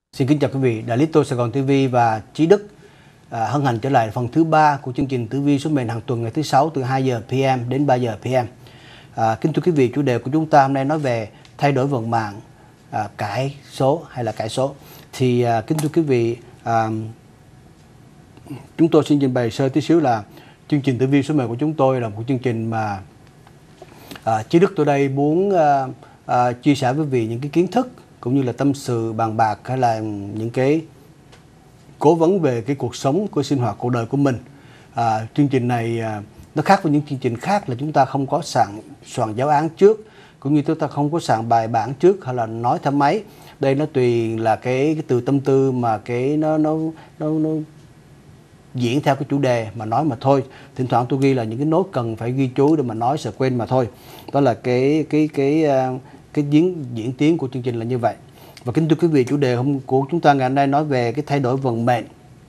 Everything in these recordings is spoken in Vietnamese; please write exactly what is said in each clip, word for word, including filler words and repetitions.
Xin kính chào quý vị, Đại lý Tô Sài Gòn ti vi và Chí Đức à, hân hạnh trở lại phần thứ ba của chương trình tử vi số mệnh hàng tuần ngày thứ sáu từ hai giờ pê em đến ba giờ pê em. À, kính thưa quý vị, chủ đề của chúng ta hôm nay nói về thay đổi vận mạng, à, cải số hay là cải số. Thì à, kính thưa quý vị, à, chúng tôi xin trình bày sơ tí xíu là chương trình tử vi số mệnh của chúng tôi là một chương trình mà à, Chí Đức tôi đây muốn à, à, chia sẻ với quý vị những cái kiến thức cũng như là tâm sự bàn bạc hay là những cái cố vấn về cái cuộc sống của sinh hoạt cuộc đời của mình. À, chương trình này à, nó khác với những chương trình khác là chúng ta không có soạn soạn giáo án trước, cũng như chúng ta không có soạn bài bản trước hay là nói theo máy. Đây nó tùy là cái, cái từ tâm tư mà cái nó nó nó, nó diễn theo cái chủ đề mà nói mà thôi. Thỉnh thoảng tôi ghi là những cái nốt cần phải ghi chú để mà nói sợ quên mà thôi. Đó là cái cái cái cái, cái diễn diễn tiến của chương trình là như vậy. Và kính thưa quý vị, chủ đề hôm của chúng ta ngày hôm nay nói về cái thay đổi vận mệnh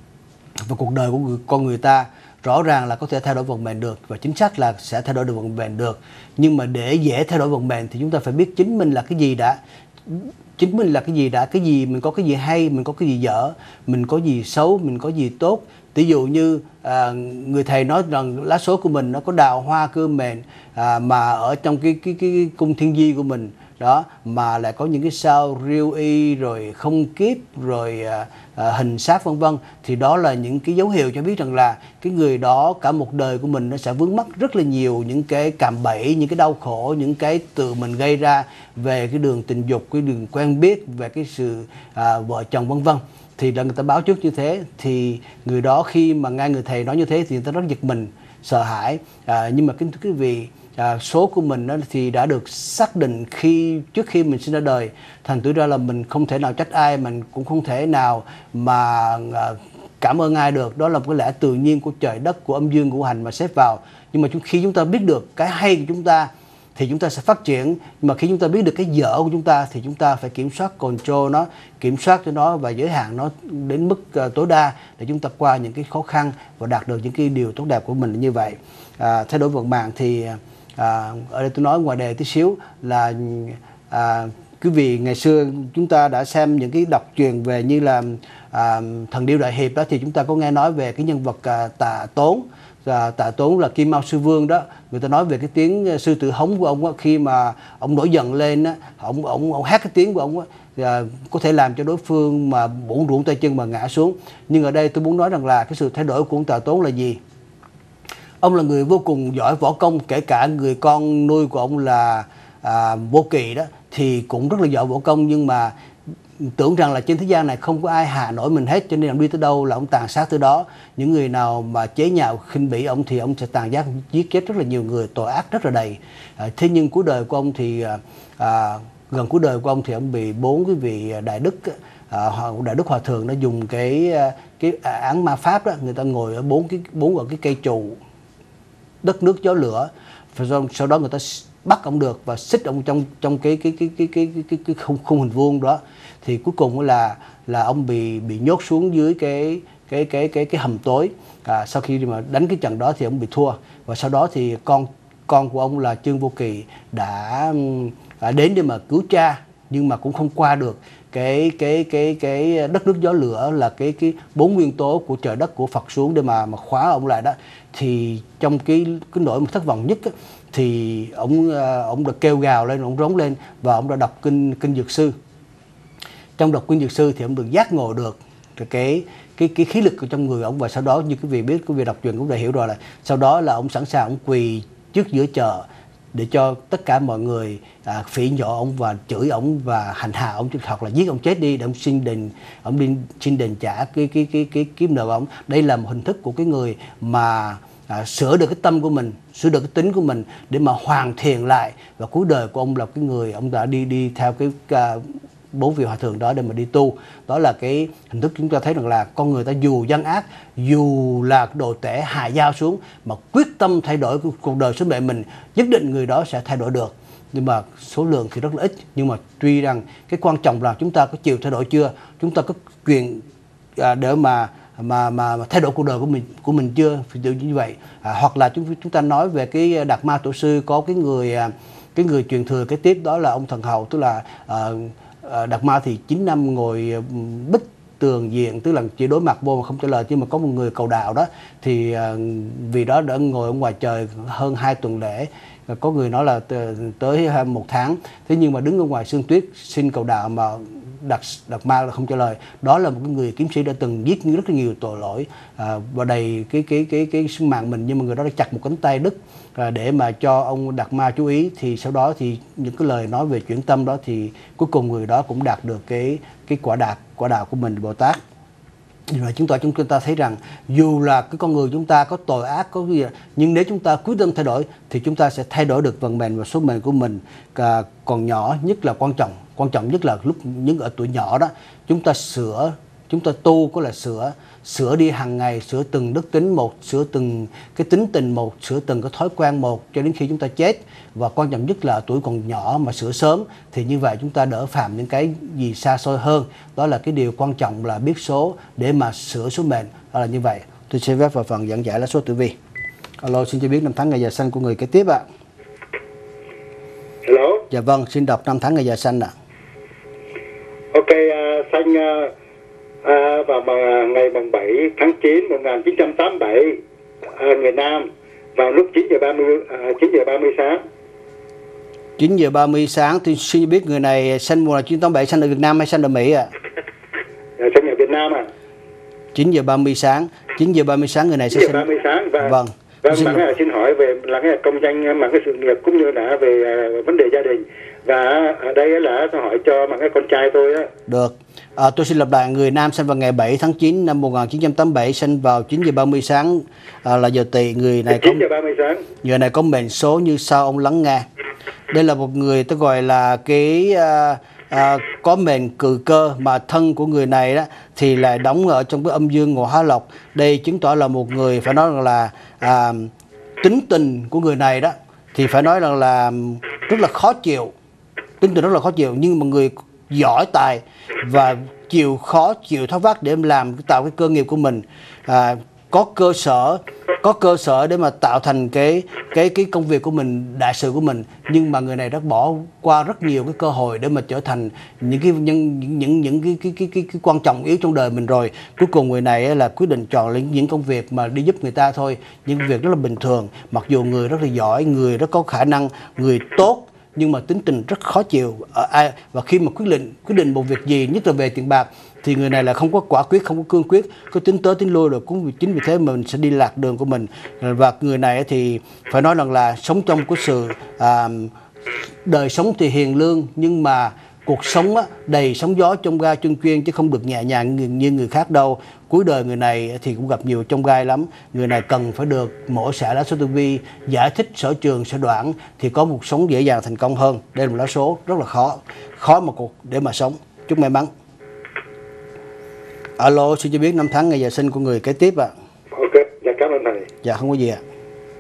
và cuộc đời của người, con người ta. Rõ ràng là có thể thay đổi vận mệnh được và chính xác là sẽ thay đổi được vận mệnh được. Nhưng mà để dễ thay đổi vận mệnh thì chúng ta phải biết chính mình là cái gì đã. Chính mình là cái gì đã, cái gì mình có cái gì hay, mình có cái gì dở, mình có gì xấu, mình có gì tốt. Ví dụ như à, người thầy nói rằng lá số của mình nó có đào hoa cơ mệnh à, mà ở trong cái, cái cái cung thiên di của mình đó mà lại có những cái sao riêu y rồi không kiếp rồi à, à, hình sát vân vân, thì đó là những cái dấu hiệu cho biết rằng là cái người đó cả một đời của mình nó sẽ vướng mắc rất là nhiều những cái cạm bẫy, những cái đau khổ, những cái tự mình gây ra về cái đường tình dục, cái đường quen biết, về cái sự à, vợ chồng vân vân. Thì là người ta báo trước như thế, thì người đó khi mà nghe người thầy nói như thế thì người ta rất giật mình, sợ hãi. À, nhưng mà kính thưa quý vị, à, số của mình đó thì đã được xác định khi trước khi mình sinh ra đời. Thành thử ra là mình không thể nào trách ai, mình cũng không thể nào mà à, cảm ơn ai được. Đó là một cái lẽ tự nhiên của trời đất, của âm dương ngũ hành mà xếp vào. Nhưng mà khi chúng ta biết được cái hay của chúng ta thì chúng ta sẽ phát triển. Nhưng mà khi chúng ta biết được cái dở của chúng ta thì chúng ta phải kiểm soát, control nó, kiểm soát cho nó và giới hạn nó đến mức uh, tối đa để chúng ta qua những cái khó khăn và đạt được những cái điều tốt đẹp của mình như vậy. À, thay đổi vận mạng thì à, ở đây tôi nói ngoài đề tí xíu là à, quý vị ngày xưa chúng ta đã xem những cái đọc truyền về như là à, Thần Điêu Đại Hiệp đó, thì chúng ta có nghe nói về cái nhân vật à, Tạ Tốn. Và Tạ Tốn là Kim Mao Sư Vương đó. Người ta nói về cái tiếng sư tử hống của ông á, khi mà ông nổi giận lên á, ông ông ông hát cái tiếng của ông á, à, có thể làm cho đối phương mà bủn rủn tay chân mà ngã xuống. Nhưng ở đây tôi muốn nói rằng là cái sự thay đổi của ông Tạ Tốn là gì? Ông là người vô cùng giỏi võ công, kể cả người con nuôi của ông là à, Vô Kỵ đó thì cũng rất là giỏi võ công, nhưng mà tưởng rằng là trên thế gian này không có ai hạ nổi mình hết, cho nên ông đi tới đâu là ông tàn sát tới đó. Những người nào mà chế nhạo khinh bỉ ông thì ông sẽ tàn giác giết chết rất là nhiều người, tội ác rất là đầy. À, thế nhưng cuối đời của ông thì à, gần cuối đời của ông thì ông bị bốn cái vị đại đức à, đại đức hòa thượng nó dùng cái cái án ma pháp đó, người ta ngồi ở bốn cái bốn ở cái cây trụ đất nước gió lửa, và sau đó người ta bắt ông được và xích ông trong trong cái cái cái cái cái cái, cái khung, khung hình vuông đó. Thì cuối cùng là là ông bị bị nhốt xuống dưới cái cái cái cái cái hầm tối. À, sau khi mà đánh cái trận đó thì ông bị thua, và sau đó thì con con của ông là Trương Vô Kỵ đã, đã đến để mà cứu cha, nhưng mà cũng không qua được cái cái cái cái đất nước gió lửa, là cái cái bốn nguyên tố của trời đất của Phật xuống để mà mà khóa ông lại đó. Thì trong cái cái nỗi thất vọng nhất á, thì ông ông đã kêu gào lên, ông rống lên và ông đã đọc kinh kinh Dược Sư. Trong đọc kinh Dược Sư thì ông được giác ngộ được cái cái cái khí lực của trong người ông, và sau đó như quý vị biết, quý vị đọc truyện cũng đã hiểu rồi, là sau đó là ông sẵn sàng ông quỳ trước giữa chợ để cho tất cả mọi người à, phỉ nhổ ông và chửi ông và hành hạ ông, hoặc là giết ông chết đi để ông xin đền, ông đi xin đền trả cái cái cái cái kiếm nợ của ông. Đây là một hình thức của cái người mà à, sửa được cái tâm của mình, sửa được cái tính của mình để mà hoàn thiện lại. Và cuối đời của ông là cái người ông đã đi đi theo cái uh, bốn vị hòa thượng đó để mà đi tu. Đó là cái hình thức chúng ta thấy rằng là con người ta dù gian ác, dù là đồ tể hạ dao xuống, mà quyết tâm thay đổi cuộc đời số mệnh mình, nhất định người đó sẽ thay đổi được. Nhưng mà số lượng thì rất là ít. Nhưng mà tuy rằng cái quan trọng là chúng ta có chịu thay đổi chưa, chúng ta có quyền à, để mà mà mà thay đổi cuộc đời của mình của mình chưa, tự như vậy. À, hoặc là chúng chúng ta nói về cái Đạt Ma Tổ Sư, có cái người cái người truyền thừa cái tiếp đó là ông Thần Hầu, tức là à, À, Đạt Ma thì chín năm ngồi bích tường diện, tức là chỉ đối mặt vô mà không trả lời. Nhưng mà có một người cầu đạo đó thì à, vì đó đã ngồi ở ngoài trời hơn hai tuần lễ, có người nói là tới một tháng. Thế nhưng mà đứng ở ngoài sương tuyết xin cầu đạo mà Đạt Đạt Ma là không trả lời. Đó là một cái người kiếm sĩ đã từng giết rất là nhiều tội lỗi à, và đầy cái cái cái cái sinh mạng mình, nhưng mà người đó đã chặt một cánh tay đứt à, để mà cho ông Đạt Ma chú ý. Thì sau đó thì những cái lời nói về chuyển tâm đó thì cuối cùng người đó cũng đạt được cái cái quả đạt quả đạo của mình, Bồ Tát. Điều này chứng tỏ chúng ta thấy rằng dù là cái con người chúng ta có tội ác, có gì, nhưng nếu chúng ta quyết tâm thay đổi thì chúng ta sẽ thay đổi được vận mệnh và số mệnh của mình. À, còn nhỏ nhất là quan trọng, quan trọng nhất là lúc những ở tuổi nhỏ đó, chúng ta sửa, chúng ta tu có là sửa, sửa đi hàng ngày, sửa từng đức tính một, sửa từng cái tính tình một, sửa từng cái thói quen một cho đến khi chúng ta chết. Và quan trọng nhất là tuổi còn nhỏ mà sửa sớm thì như vậy chúng ta đỡ phạm những cái gì xa xôi hơn. Đó là cái điều quan trọng, là biết số để mà sửa số mệnh. Đó là như vậy. Tôi sẽ phép vào phần giảng giải lá số tử vi. Alo, xin cho biết năm tháng ngày giờ sinh của người kế tiếp ạ. À. Hello. Dạ vâng, xin đọc năm tháng ngày giờ sinh ạ. À. Ok, uh, sinh uh, uh, vào ngày mùng bảy tháng chín năm một nghìn chín trăm tám mươi bảy, uh, người Nam, vào lúc chín giờ ba mươi, uh, chín giờ ba mươi sáng. chín giờ ba mươi sáng. Tôi xin biết người này sinh mùa là chín trăm tám mươi bảy, sinh ở Việt Nam hay sinh ở Mỹ ạ? À? Sinh ở Việt Nam à? chín giờ ba mươi sáng. chín giờ ba mươi sáng người này sẽ sinh. chín giờ ba mươi sáng và vâng. Vâng, xin... bạn là xin hỏi về là cái công danh, mà cái sự nghiệp cũng như là về uh, vấn đề gia đình. Và ở đây là tôi hỏi cho mà cái con trai tôi á. Được. À, tôi xin lặp lại, người Nam sinh vào ngày bảy tháng chín năm một nghìn chín trăm tám mươi bảy, sinh vào chín giờ ba mươi sáng à, là giờ Tỵ. Người này có chín giờ ba mươi sáng. Người này có mệnh số như sau, ông lắng nghe. Đây là một người tôi gọi là cái à, à, có mệnh cự cơ, mà thân của người này đó thì lại đóng ở trong cái âm dương ngũ hóa lộc. Đây chứng tỏ là một người phải nói rằng là à, tính tình của người này đó thì phải nói rằng là rất là khó chịu, tính tình rất là khó chịu, nhưng mà người giỏi tài và chịu khó chịu tháo vát để làm tạo cái cơ nghiệp của mình, à, có cơ sở có cơ sở để mà tạo thành cái cái cái công việc của mình, đại sự của mình. Nhưng mà người này đã bỏ qua rất nhiều cái cơ hội để mà trở thành những cái những những những, những cái, cái, cái, cái, cái quan trọng yếu trong đời mình rồi. Cuối cùng người này là quyết định chọn lấy những công việc mà đi giúp người ta thôi, những việc rất là bình thường. Mặc dù người rất là giỏi, người rất có khả năng, người tốt, nhưng mà tính tình rất khó chịu. Và khi mà quyết định quyết định một việc gì, nhất là về tiền bạc, thì người này là không có quả quyết, không có cương quyết, có tính tới tính lui rồi. Cũng chính vì thế mình sẽ đi lạc đường của mình. Và người này thì phải nói rằng là sống trong cái sự à, đời sống thì hiền lương, nhưng mà cuộc sống á, đầy sóng gió trong gai chân chuyên, chứ không được nhẹ nhàng như người khác đâu. Cuối đời người này thì cũng gặp nhiều trong gai lắm. Người này cần phải được mổ xẻ lá số tử vi, giải thích sở trường sở đoạn thì có một sống dễ dàng thành công hơn. Đây là một lá số rất là khó, khó mà cuộc để mà sống. Chúc may mắn. Alo, xin cho biết năm tháng ngày giờ sinh của người kế tiếp ạ. À. Ok, dạ cảm ơn thầy. Dạ không có gì ạ. À.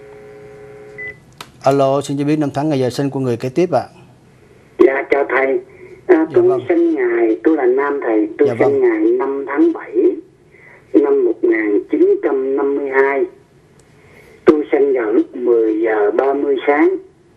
Alo, xin cho biết năm tháng ngày giờ sinh của người kế tiếp ạ. À. Dạ chào thầy. À, tôi dạ vâng. sinh ngày, tôi là nam thầy, tôi dạ sinh vâng. ngày năm tháng bảy năm một nghìn chín trăm năm mươi hai. Tôi sinh vào lúc mười giờ ba mươi sáng.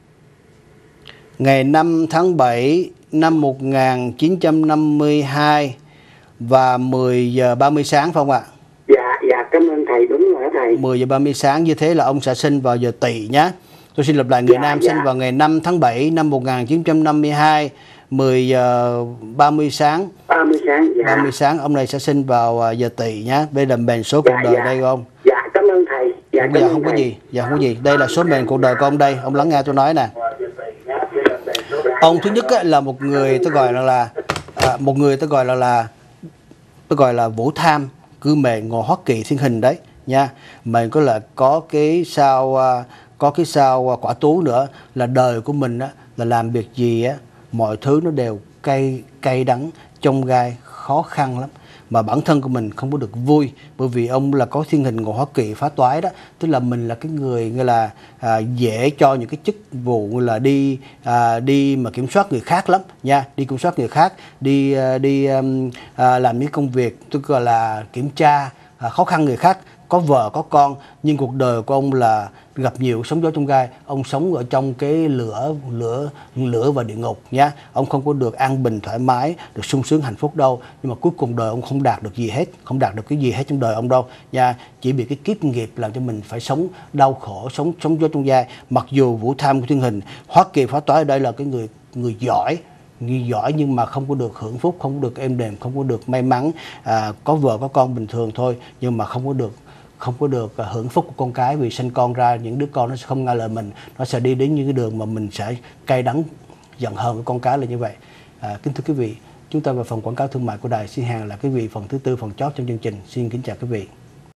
Ngày năm tháng bảy năm một nghìn chín trăm năm mươi hai và mười giờ ba mươi sáng phải không ạ? Dạ, dạ cảm ơn thầy, đúng rồi thầy. mười giờ ba mươi sáng, như thế là ông sẽ sinh vào giờ Tỵ nhé. Tôi xin lặp lại, người dạ, nam dạ. sinh vào ngày năm tháng bảy năm một nghìn chín trăm năm mươi hai, mười giờ ba mươi sáng. ba mươi sáng, dạ. ba mươi sáng, ông này sẽ sinh vào giờ Tỵ nhé. Đây là mệnh số cuộc dạ, đời dạ. đây không? Dạ, cảm ơn thầy. Dạ, không, dạ, không có gì, dạ không có gì. Đây là số mệnh cuộc đời của ông đây, ông lắng nghe tôi nói nè. Ông thứ nhất là một người tôi gọi là là à, một người tôi gọi là là tôi gọi là Vũ Tham, cư mệnh ngọ Hoắc Kỷ thiên hình đấy nha. Mình có là có cái sao có cái sao Quả Tú nữa, là đời của mình á, là làm việc gì á, mọi thứ nó đều cay cay đắng, chông gai, khó khăn lắm. Mà bản thân của mình không có được vui, bởi vì ông là có thiên hình ngọ Hoắc Kỷ phá toái đó, tức là mình là cái người như là à, dễ cho những cái chức vụ như là đi à, đi mà kiểm soát người khác lắm nha, đi kiểm soát người khác, đi à, đi um, à, làm những công việc tức gọi là kiểm tra à, khó khăn người khác, có vợ có con, nhưng cuộc đời của ông là gặp nhiều sóng gió trong gai. Ông sống ở trong cái lửa lửa lửa và địa ngục nhá. Ông không có được an bình thoải mái, được sung sướng hạnh phúc đâu. Nhưng mà cuối cùng đời ông không đạt được gì hết, không đạt được cái gì hết trong đời ông đâu nha. Chỉ bị cái kiếp nghiệp làm cho mình phải sống đau khổ, sống sóng gió trong gai. Mặc dù Vũ Tham của Thiên Hình, Hoa Kỳ Phá Toái ở đây là cái người người giỏi, người giỏi nhưng mà không có được hưởng phúc, không có được êm đềm, không có được may mắn, à, có vợ có con bình thường thôi, nhưng mà không có được không có được hưởng phúc của con cái, vì sinh con ra những đứa con nó sẽ không nghe lời mình, nó sẽ đi đến những cái đường mà mình sẽ cay đắng giận hờn với con cái là như vậy. À, kính thưa quý vị, chúng ta vào phần quảng cáo thương mại của đài. Xin hẹn là quý vị phần thứ tư, phần chót trong chương trình. Xin kính chào quý vị.